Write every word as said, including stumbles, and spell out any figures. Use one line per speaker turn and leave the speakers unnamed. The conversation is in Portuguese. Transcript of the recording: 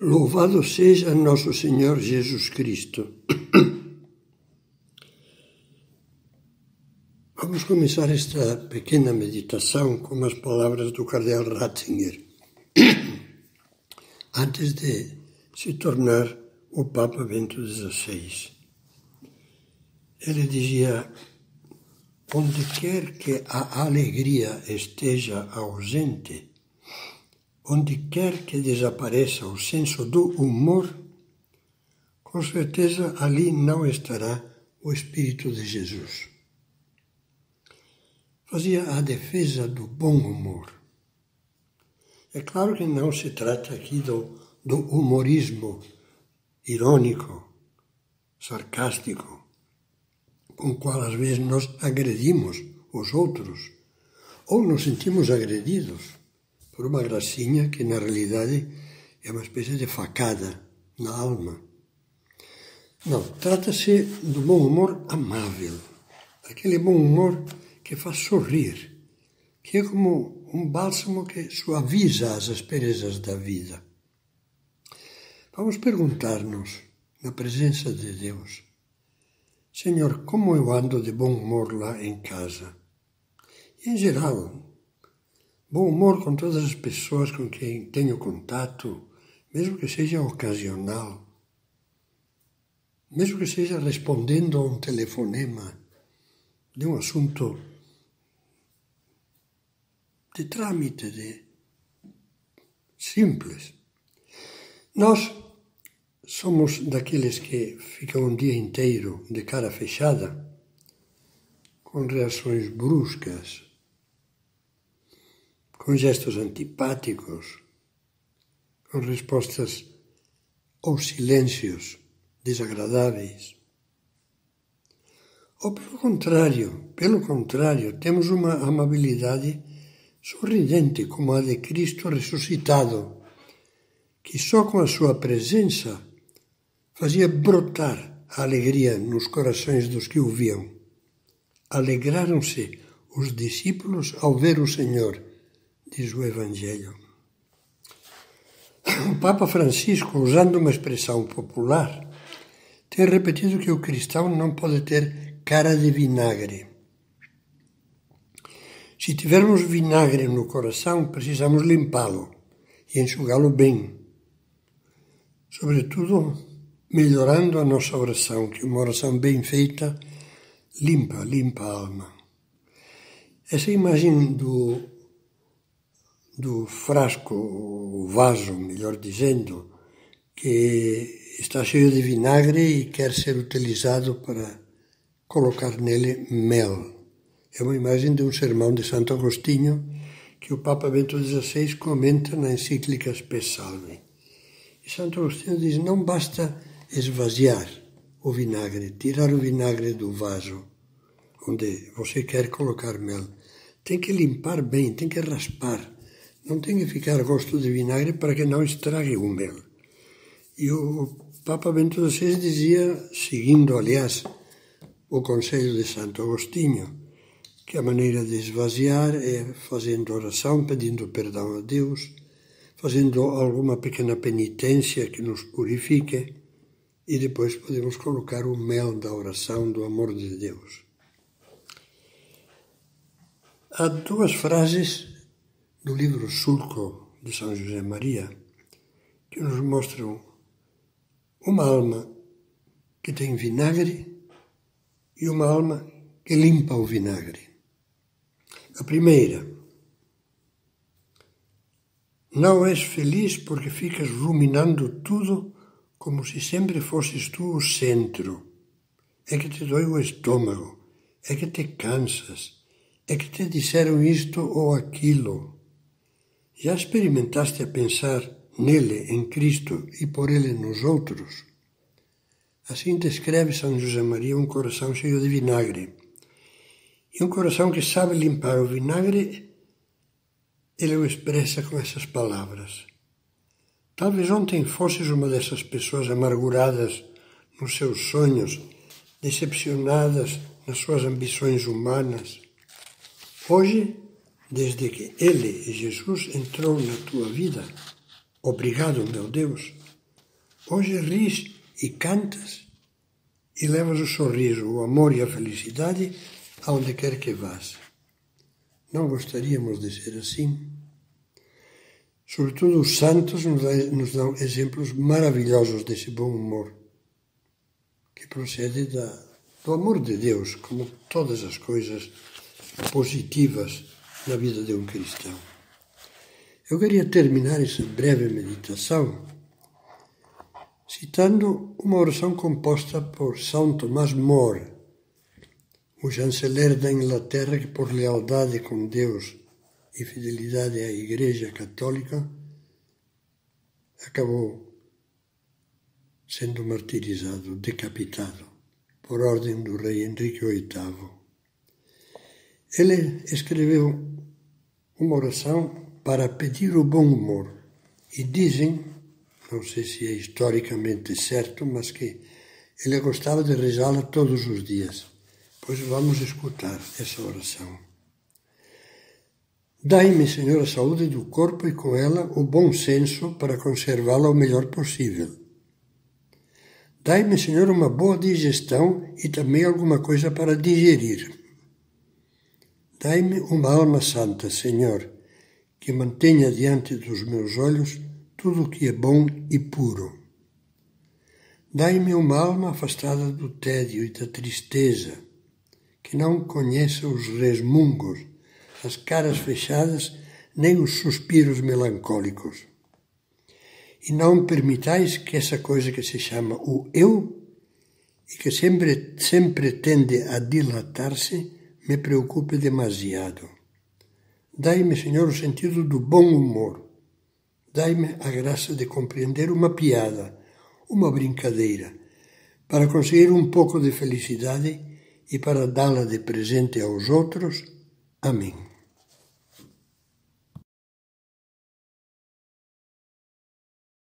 Louvado seja nosso Senhor Jesus Cristo. Vamos começar esta pequena meditação com as palavras do cardeal Ratzinger, antes de se tornar o Papa Bento dezesseis. Ele dizia: onde quer que a alegria esteja ausente, onde quer que desapareça o senso do humor, com certeza ali não estará o Espírito de Jesus. Fazia a defesa do bom humor. É claro que não se trata aqui do, do humorismo irônico, sarcástico, com o qual às vezes nós agredimos os outros, ou nos sentimos agredidos por uma gracinha que na realidade é uma espécie de facada na alma. Não, trata-se do bom humor amável, aquele bom humor que faz sorrir, que é como um bálsamo que suaviza as asperezas da vida. Vamos perguntar-nos, na presença de Deus: Senhor, como eu ando de bom humor lá em casa? E, em geral, bom humor com todas as pessoas com quem tenho contato, mesmo que seja ocasional, mesmo que seja respondendo a um telefonema de um assunto de trâmite, de simples. Nós somos daqueles que ficam um dia inteiro de cara fechada, com reações bruscas, com gestos antipáticos, com respostas ou silêncios desagradáveis. Ou pelo contrário, pelo contrário, temos uma amabilidade sorridente como a de Cristo ressuscitado, que só com a sua presença fazia brotar a alegria nos corações dos que o viam. Alegraram-se os discípulos ao ver o Senhor, diz o Evangelho. O Papa Francisco, usando uma expressão popular, tem repetido que o cristão não pode ter cara de vinagre. Se tivermos vinagre no coração, precisamos limpá-lo e enxugá-lo bem. Sobretudo, melhorando a nossa oração, que uma oração bem feita limpa, limpa a alma. Essa imagem do, do frasco, o vaso, melhor dizendo, que está cheio de vinagre e quer ser utilizado para colocar nele mel. É uma imagem de um sermão de Santo Agostinho que o Papa Bento dezesseis comenta na encíclica Spe Salvi. E Santo Agostinho diz: não basta esvaziar o vinagre, tirar o vinagre do vaso onde você quer colocar mel. Tem que limpar bem, tem que raspar. Não tem que ficar gosto de vinagre para que não estrague o mel. E o Papa Bento dezesseis dizia, seguindo, aliás, o conselho de Santo Agostinho, que a maneira de esvaziar é fazendo oração, pedindo perdão a Deus, fazendo alguma pequena penitência que nos purifique, e depois podemos colocar o mel da oração, do amor de Deus. Há duas frases do livro Sulco de São José Maria que nos mostram uma alma que tem vinagre e uma alma que limpa o vinagre. A primeira: não és feliz porque ficas ruminando tudo como se sempre fosses tu o centro. É que te dói o estômago, é que te cansas, é que te disseram isto ou aquilo. Já experimentaste a pensar nele, em Cristo, e por ele nos outros? Assim descreve São José Maria um coração cheio de vinagre. E um coração que sabe limpar o vinagre, ele o expressa com essas palavras. Talvez ontem fosses uma dessas pessoas amarguradas nos seus sonhos, decepcionadas nas suas ambições humanas. Hoje, desde que Ele, Jesus, entrou na tua vida, obrigado, meu Deus, Hoje ris e cantas e levas o sorriso, o amor e a felicidade aonde quer que vás. Não gostaríamos de ser assim? Sobretudo os santos nos dão exemplos maravilhosos desse bom humor, que procede da, do amor de Deus, como todas as coisas positivas na vida de um cristão. Eu queria terminar essa breve meditação citando uma oração composta por São Tomás More, o chanceler da Inglaterra que, por lealdade com Deus e fidelidade à Igreja Católica, acabou sendo martirizado, decapitado, por ordem do rei Henrique oitavo. Ele escreveu uma oração para pedir o bom humor e dizem, não sei se é historicamente certo, mas que ele gostava de rezá-la todos os dias. Pois vamos escutar essa oração. Dai-me, Senhor, a saúde do corpo e com ela o bom senso para conservá-la o melhor possível. Dai-me, Senhor, uma boa digestão e também alguma coisa para digerir. Dai-me uma alma santa, Senhor, que mantenha diante dos meus olhos tudo o que é bom e puro. Dai-me uma alma afastada do tédio e da tristeza, que não conheça os resmungos, as caras fechadas, nem os suspiros melancólicos. E não permitais que essa coisa que se chama o eu, e que sempre, sempre tende a dilatar-se, me preocupe demasiado. Dai-me, Senhor, o sentido do bom humor. Dai-me a graça de compreender uma piada, uma brincadeira, para conseguir um pouco de felicidade e para dá-la de presente aos outros. Amém.